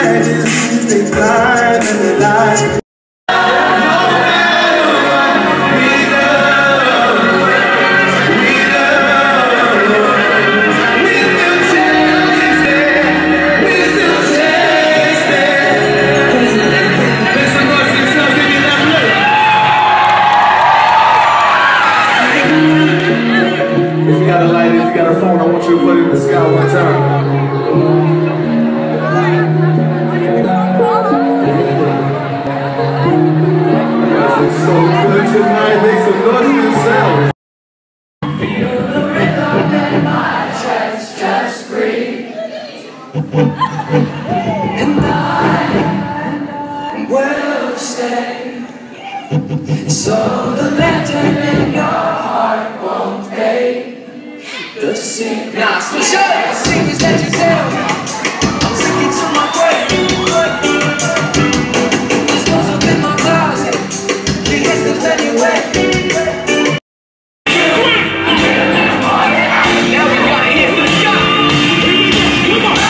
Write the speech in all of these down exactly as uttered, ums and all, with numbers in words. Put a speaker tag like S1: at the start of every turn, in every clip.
S1: eyes, they blind and they lie.
S2: Put it in the sky one time. It's so good tonight, make some noise yourself.
S3: Feel the rhythm in my chest, just breathe. And I will stay. So the lantern in your heart won't fade. The secret. Nah, switch up. Secrets that you tell me. I'm sticking to my grave. This goes up in my closet. Can't get stuff anyway. Now we gotta hit the shot. Come on.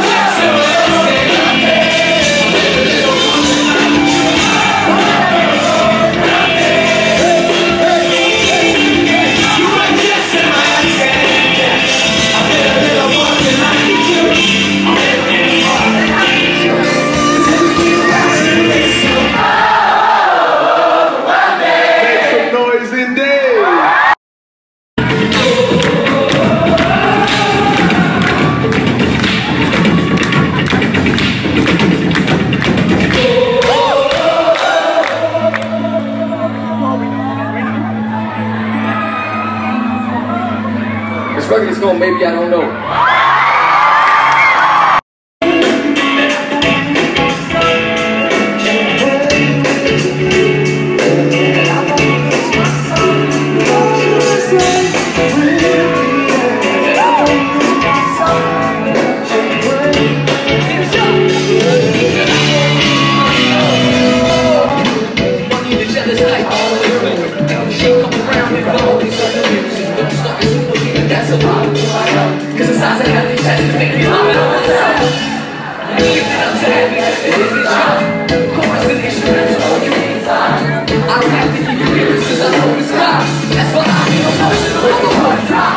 S4: This going maybe I don't know. Cause the size of healthy chest to make me love it all myself. Leave it up to heavy, it isn't your chorus and instruments, all you need time. I don't have to give you lyrics cause I know it's God. That's why I feel emotional on the one drop.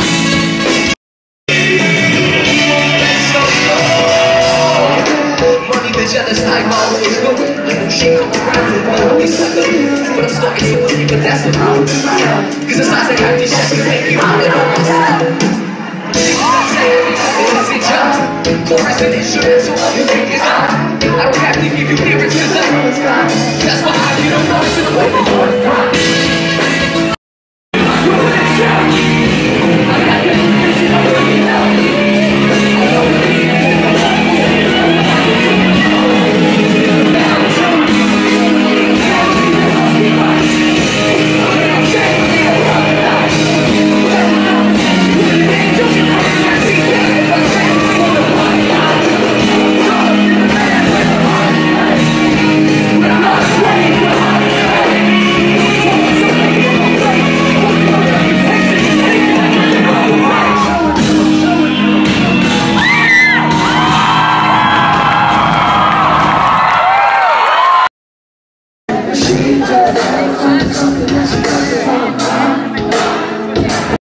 S4: Money the jealous type always going. She come around with one of these suckers. But I'm starting to believe but that's the problem. Cause the size of healthy chest to make me love it all myself. Chorus and insurance, so all you think is on. I don't have to give you lyrics cause I know it's gone. That's why I get a noise in the way before it's gone.